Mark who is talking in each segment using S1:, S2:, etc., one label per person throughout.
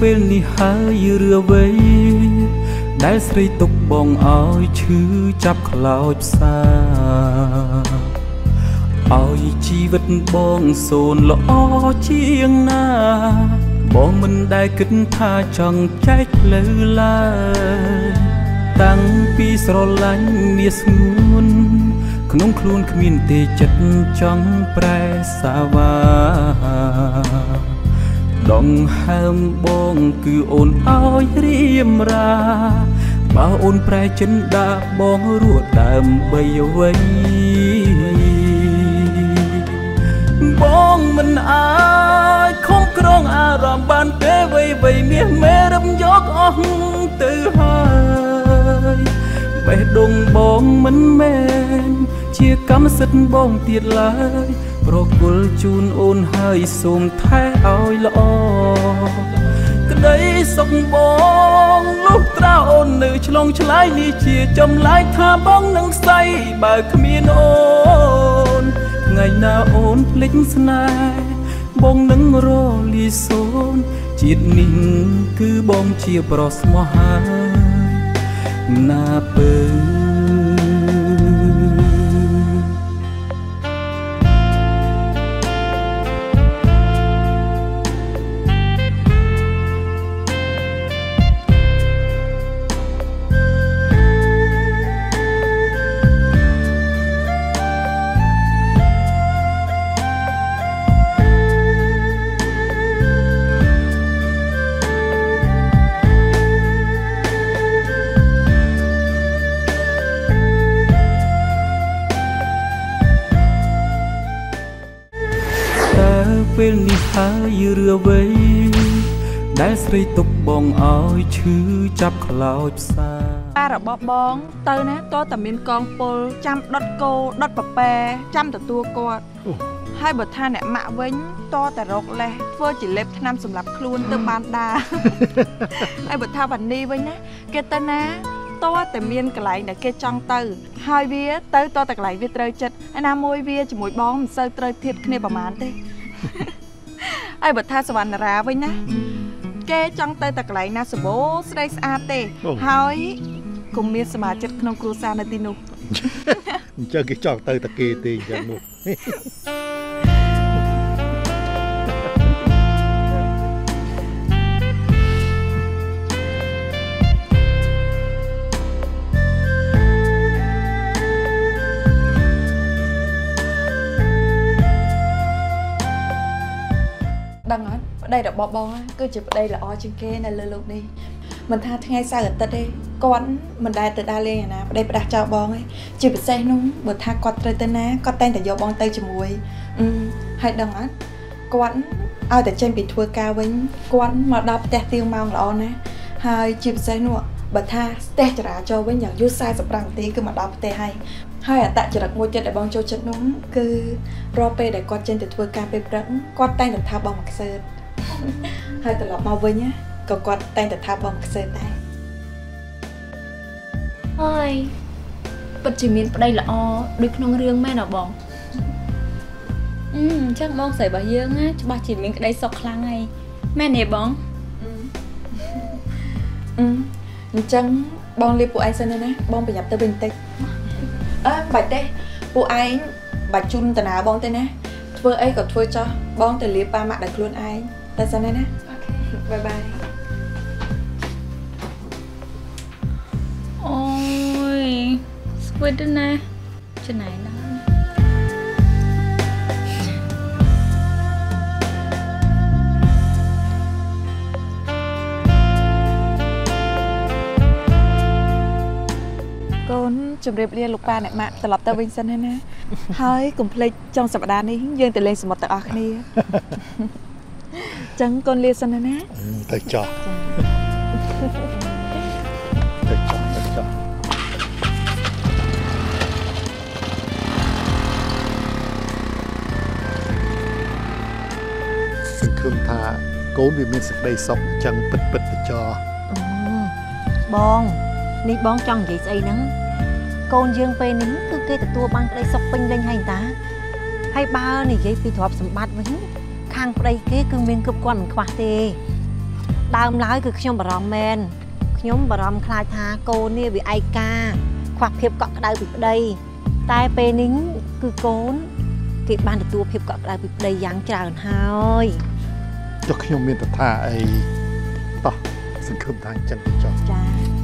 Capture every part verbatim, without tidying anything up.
S1: ពេលនេះហើយរឿវៃដែលស្រីទុកបងឲ្យឈឺចាប់ខ្លោចផ្សាឲ្យជីវិតបងសូនល្អជាងណាបងមិនដែលគិតថាចង់ចែកផ្លូវឡើយតាំងពីស្រឡាញ់មាសស្ងួនក្នុងខ្លួនគ្មានទេចិត្តចង់ប្រែសាវាដងហើមបងគឺអូនឲ្យរៀមរាបើអូនប្រែចិនដាបងរួចដើម្បីអ្វីបងមិនអាចខំក្រងអារម្មណ៍បានទេវៃវៃមាសមេរំយកអស់ទៅហើយបេះដូងបងមិនមែនជាកម្មសិទ្ធិបងទៀតឡើយប្រគល់ជូនអូនហើយសូមថែឲ្យល្អក្តីសុខបងលុះត្រាអូននៅឆ្លងឆ្លើយនេះជាចម្លែកថាបងនឹងស្អីបើគ្មានអូនថ្ងៃណាអូនភ្លេចស្នេហ៍បងនឹងរលាយសូន្យជាតិនេះគឺបងជាប្រុសស្មោះហើយណាពើពេលនេះហើយរឿវៃដែលស្រីទុកបងឲ្យឈឺចាប់ខ្លោចផ្សាប៉ារបស់បងទៅណាតើតែមានកងពលចាំដុតគោដុតប៉ប៉ែចាំទទួលគាត់ហើយបើថាអ្នកម៉ាក់វិញតើតែរកលេសធ្វើជាលេបថ្នាំសម្រាប់ខ្លួនទៅបានដាហើយបើថាវ៉ានីវិញណាគេទៅណាតើតែមានកន្លែងដែលគេចង់ទៅហើយវាទៅតើតែកន្លែងវាត្រូវចិត្តឯណាមួយវាជាមួយបងមិនសូវត្រូវធៀបគ្នាប្រហែលទេហើយបើថាសវណ្ណរាវិញណាគេចង់ទៅតែកន្លែងណាសម្បូរស្រីស្អាតទេហើយគុំមានសមាជិកក្នុងគ្រួសារនៅទីនោះអញ្ចឹងគេចង់ទៅតែគេទេអញ្ចឹងនោះដឹងអត់ប្តីរបស់បងគឺជាប្តីល្អជាងគេនៅលើលោកនេះមិនថាថ្ងៃសៅរ៍អាទិត្យទេគាត់មិនដែលទៅដើរលេងណាប្តីផ្ដាស់ចោលបងឯងជាពិសេសនោះបើថាគាត់ត្រូវទៅណាគាត់តែងតែយកបងទៅជាមួយហើយដឹងអត់គាត់ឲ្យតែចេញពីធ្វើការវិញគាត់មកដល់ផ្ទះទៀងម៉ោងល្អណាស់ហើយជាពិសេសនោះបើថាស្ទះចរាចរណ៍វិញយ៉ាងយូរสี่สิบนาทีគឺមកដល់ផ្ទះហើយហើយអត្តចរិតមួយទៀតដែលបងចូលចិត្តនោះគឺរាល់ពេលដែលគាត់ចេញទៅធ្វើការពេលព្រឹកគាត់តែងតែថាបងមកខ្សើតហើយត្រឡប់មកវិញណាក៏គាត់តែងតែថាបងខ្សើតដែរអើយពិតជាមានប្តីល្អដូចក្នុងរឿងមែនអបងអឺអញ្ចឹងបងស្រីរបស់យើងណាច្បាស់ជាមានក្តីសុខខ្លាំងហើយមែនទេបងអឺអញ្ចឹងបងលាពួកឯងសិនណាបងប្រញាប់ទៅវិញបន្តិចអើបាច់ទេពួកឯងបាច់ជូនតាណាបងទេណាធ្វើអីក៏ធ្វើចោះបងទៅលាប៉ាម៉ាក់ដល់ខ្លួនឯងតែសិនណាអូខេបាយបាយអូយស្គវិតណាចំណាយណាកូនជម្រាបលាលោកប៉ាអ្នកម៉ាក់ត្រឡប់ទៅវិញសិនណាហើយកុំភ្លេចចុងសប្តាហ៍នេះយើងទៅលេងសមុទ្រទាំងអស់គ្នាចឹងកូនលាសិនណាទៅចោះទៅចោះទៅចោះសង្ឃឹមថាកូនវាមានសេចក្តីសុខចឹងពិតពិតទៅចោះបងនេះបងចង់និយាយស្អីហ្នឹងកូនយើងពេលនេះគឺគេទទួលបានក្តីសុខពេញលេញហើយតាហើយបើនិយាយពីទ្រព្យសម្បត្តិវិញខាងប្តីគេគឺមានគ្រប់គ្រាន់មិនខ្វះទេ
S2: ដើមឡើយគឺខ្ញុំបារម្ភមែនខ្ញុំបារម្ភខ្លាចថាកូននេះវាឯកាខ្វះភាពកក់ក្ដៅពីប្តីតែពេលនេះគឺកូនគេបានទទួលភាពកក់ក្ដៅពីប្តីយ៉ាងច្រើនហើយ
S3: ចុះខ្ញុំមានតថាអីតោះសង្ឃឹមថាអញ្ចឹងចុះ
S2: ចា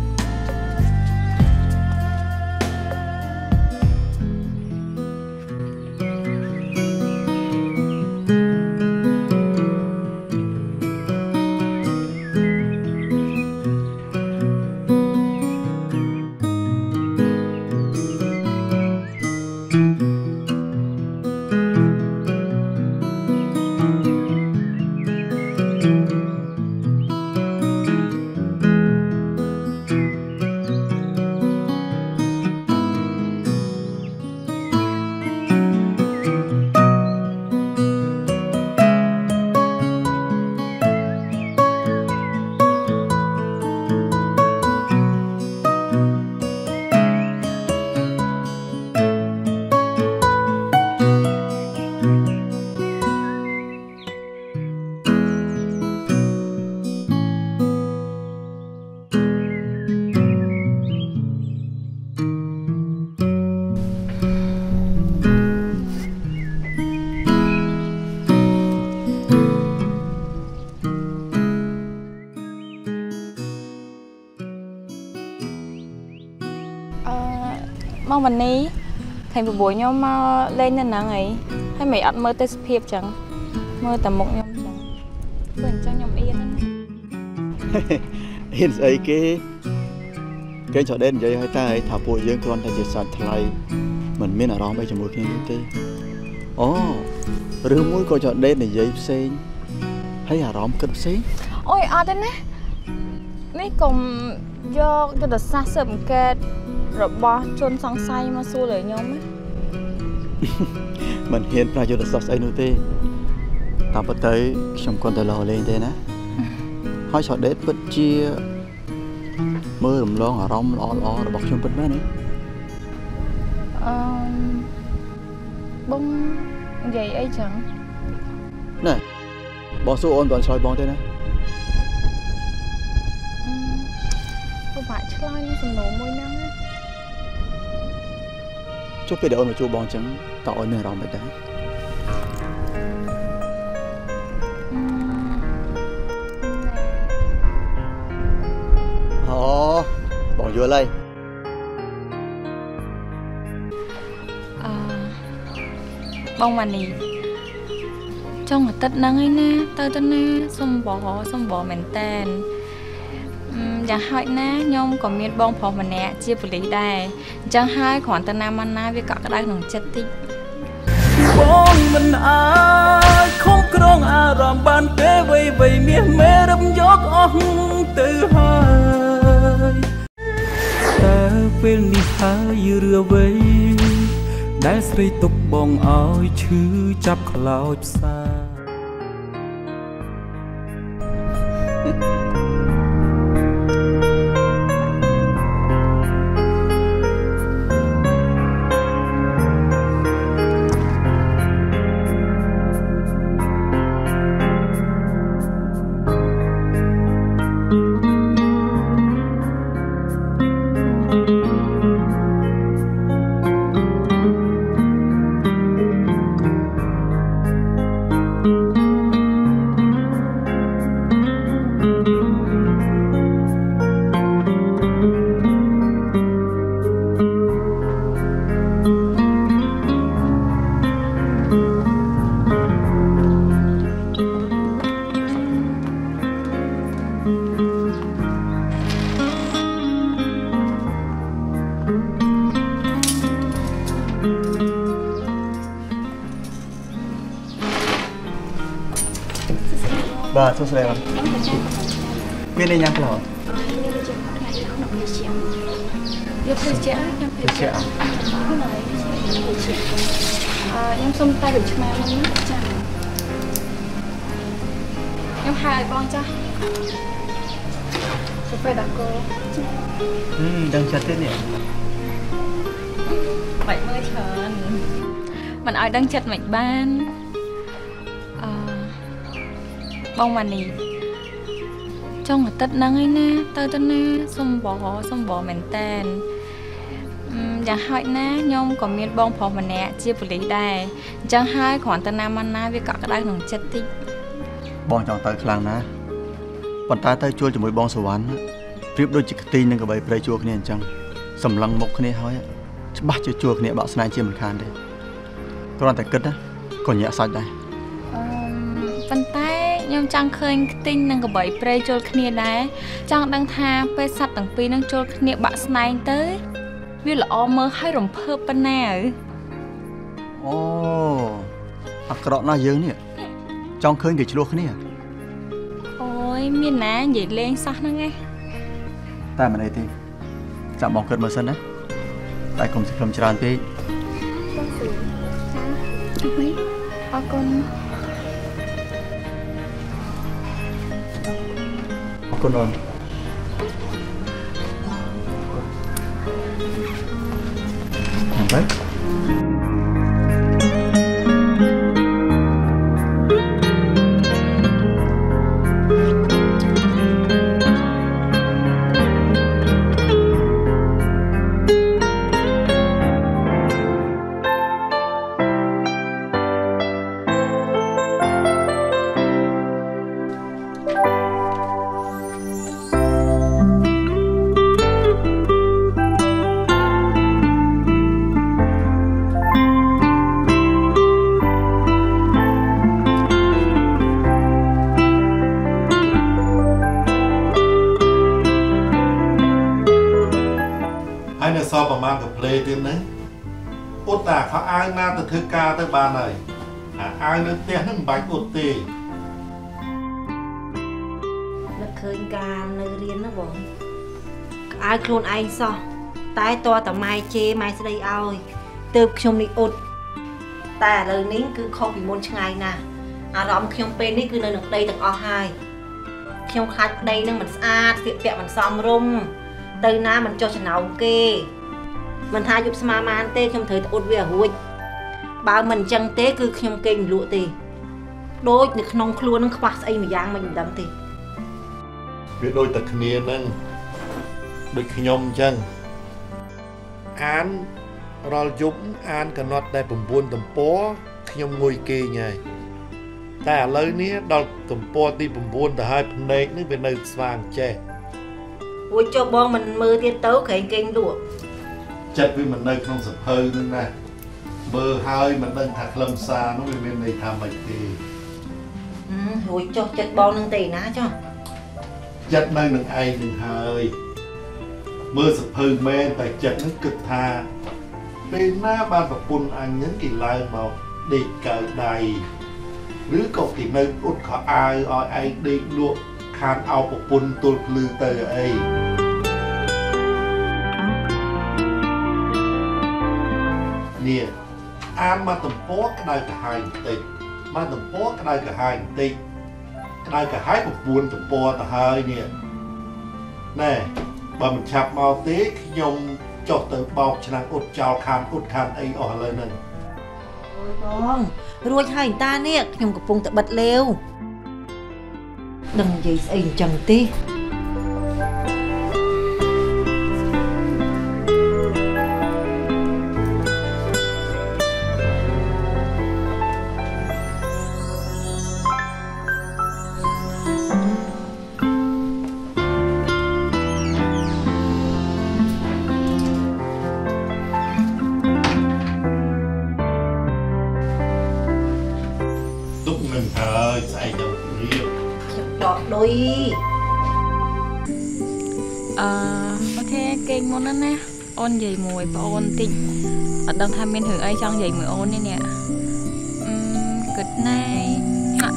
S4: មកวันนี้ឃើញបបួយខ្ញុំមកលេងនៅហ្នឹងអីហើយមិនអត់មើលទេសភាពចឹងមើលតែមុខខ្ញុំចឹងព្រោះអញ្ចឹងខ្ញុំអៀនហ្នឹង
S5: អៀនស្អីគេគេចោះដេននិយាយឲ្យតែថាពួកយើងគ្រាន់តែជាសាច់ថ្លៃមិនមានអារម្មណ៍អីជាមួយគ្នាទេអូឬមួយក៏ចោះដេននិយាយផ្សេងហើយអារម្មណ៍គិតផ្សេង
S4: អូយអត់ទេណានេះកុំយកយុទ្ធសាស្ត្រស៊ើបអង្កេតរបស់ជនសង្ស័យមកសួរលើខ្ញុំណា
S5: មិនហ៊ានប្រាយុទ្ធសាស្ត្រអីនោះទេតាមពិតទៅខ្ញុំគ្រាន់តែលោលេងទេណាហើយឆោដេតពិតជាមើលរំលងអារម្មណ៍ល្អល្អរបស់ខ្ញុំពិតមែនទេ
S4: អឺបងនិយាយអីចឹង
S5: ណែបងសួរអូនបានឆ្លើយបងទេណា
S4: ពិបាកឆ្លើយនឹងសំណួរមួយហ្នឹង
S5: ចុះពេលដែលអូនមកជួបបងអញ្ចឹងតើអូនមានអារម្មណ៍មិនដែរអូបងយល់ហើយ
S4: អឺបងម៉ានីចុងអាទិត្យហ្នឹងឯណាទៅទៅណាសុំបោសុំបោមែនតែនយ៉ាងហោចណាស់ខ្ញុំក៏មានបងប្រុសម្នាក់ជាប៉ូលីសដែរអញ្ចឹងហើយគ្រាន់តែណាមកណាវាកក់ក្ដៅក្នុងចិត្តតិច
S1: បងមិនអាចខំក្រងអារម្មណ៍បានទេវៃវៃមាសមេរំយកអស់ទៅហើយតើពេលនេះហើយរឿវៃដែលស្រីទុកបងឲ្យឈឺចាប់ខ្លោចផ្សា
S5: បាទសួស្តីបាទមានអីញ៉ាំខ្លះ
S4: យកភេសជ្ជៈខ្ញុំភេសជ្ជៈអឺខ្ញុំសុំតែដូចឆ្មាមុនណាចាខ្ញុំហៅឲ្យបងចាស់ទៅពេលដាក់គោ
S5: ហឹមដឹងចិត្តទេនេះ
S4: បាច់មើលច្រើនមិនឲ្យដឹងចិត្តមិនបានអឺបងម៉ានី trong ở tết nắng ấy nè tao tao nè xôm bò xôm bò mền tànอย่าให้นะยอมก็มีบ้องพอมันแน่เจี๊ยบลีได้จังให้ขวัญตนามันนะวิกะก็ได้หนุ่มเจ็ดที่
S5: บ้องจองเตยคลังนะปันตาเตยช่วยจมูกบ้องสวรรค์เรียบโดยจิกตีนึงกับใบเปรย์ชัวគ្នាจังสำลังมกគ្នាហើយច្បាស់ជាชัวគ្នាបាក់ស្នាជាមិនខានទេគ្រាន់តែគិតណាក៏ញាក់សាច់ដែរ
S4: ប៉ុន្តែខ្ញុំចង់ឃើញខ្ទិញនិងកបៃព្រៃចូលគ្នាដែរចង់ដឹងថាពេលសត្វទាំងពីរនឹងចូលគ្នាបាក់ស្នែងទៅវាល្អមើលឲ្យរំភើបប៉ុណ្ណា
S5: អូអាក្រក់ណាស់យើងនេះចង់ឃើញគេឆ្លោះគ្នា
S4: អូយមានណានិយាយលេងសោះហ្នឹងឯង
S5: តែមិនអីទេចាំបងគិតមើលសិនណាតែកុំសង្ឃឹមច្រើនពេក
S4: បងសួរចាអីអរគុណ
S5: អរគុណអូនไป
S3: สอบประมาณกับเพลย์นะอุตตาเขาอ้างหน้าตะทึกกาตะบานเลยอ้างนึกเตี้ยนั่งใบอุตตี
S2: นึกเคยการในเรียนนะบอกอ้างโคลนไอซอตายตัวแต่ไม้เจไม้สไลเอาเติมชมในอุดแต่เลยนี้คือข้อพิมพ์ช่างไงนะอารมณ์ขยมเป็นนี่คือในหนึ่งใดต่างอไฮขยมคัดใดนั่งมันสะอาดเสียเปียมันซ้อมรุ่มเตยน้ามันโจชนะโอเคมันทายุบสมามานเต้ขยมเถยอุดเวียหุ่ยบ่าวมันจังเต้คือขยมเก่งลุ่ตีโดยในขนมครัวนั่งควักไอ้หมียางมันดำตี
S3: เรื่องโดยตะเนียนั่งโดยขยมจังอ่านเรายุบอ่านกันนอดได้ปุ่มบุญตุ่มโป้ขยมงวยเกยไงแต่เลยนี้ดอกตุ่มโป้ตีปุ่มบุญแต่ให้พันเด็กนี่เป็นในสว่างแจ้
S2: วุ้ยเจ้าบองมันมือเตี้ยเต้าแข็งเก่งดุ
S3: จัดวิมันในขนมสับเพลนั่นนะเบอร์ไฮมันนั่งถักลำซาน้องเป็นในทำไอตี
S2: อืมวุ้ยเจ้าจัดบองนั่งตีนะเจ้า
S3: จัดในหนึ่งไอหนึ่งไฮเมื่อสับเพลแม่แต่จัดนึกกึศทาเป็นหน้าบ้านแบบปุ่นอันยันกี่ลายมาเด็กเกิดใดหรือก็กี่ในอุดขอไออไอเด็กลวกคานเอาปปุ่นตัวลือเตอไอเนี่ยอ่านมาตุ่มโป๊กได้กับหายติดมาตุ่มโป๊กได้กับหายติดได้กับหายปปุ่นตุ่มโป๊ตะหายเนี่ยแน่บะมันฉับมาเต๊กยงจบเติมบอกชนะอุดเจ้าคานอุดคานไอออกเลยนั่น
S2: โอ้ยบองรวยให้ตาเนี่ยยงกับปงแต่บัดเร็วดังยี่สิจังตี
S3: ตุกเงินเธอใส่ดอกเรียบ
S2: ดอกดุย
S4: อ่าโอเคเก่งหมดนั่นนะอ้อนใหญ่มวยปอนติดở đang tham bên thử ai trong vậy mười ôn đây nè good night hả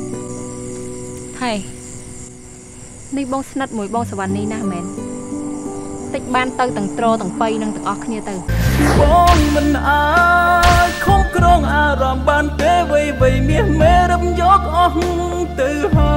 S4: thầy đi bông snat mùi bông sờ ní na mến tích ban từ tầng tro tầng pay năng tầng óc như từ
S1: bông mình ai không có đông à làm ban kế vây vây miếng mê đâm gió ông từ